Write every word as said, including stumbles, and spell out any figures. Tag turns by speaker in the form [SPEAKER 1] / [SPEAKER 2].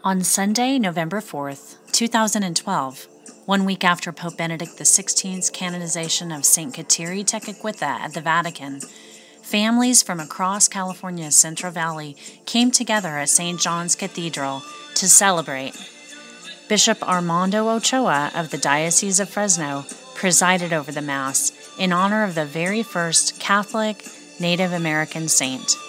[SPEAKER 1] On Sunday, November fourth, two thousand twelve, one week after Pope Benedict the sixteenth's canonization of Saint Kateri Tekakwitha at the Vatican, families from across California's Central Valley came together at Saint John's Cathedral to celebrate. Bishop Armando Ochoa of the Diocese of Fresno presided over the Mass in honor of the very first Catholic Native American saint.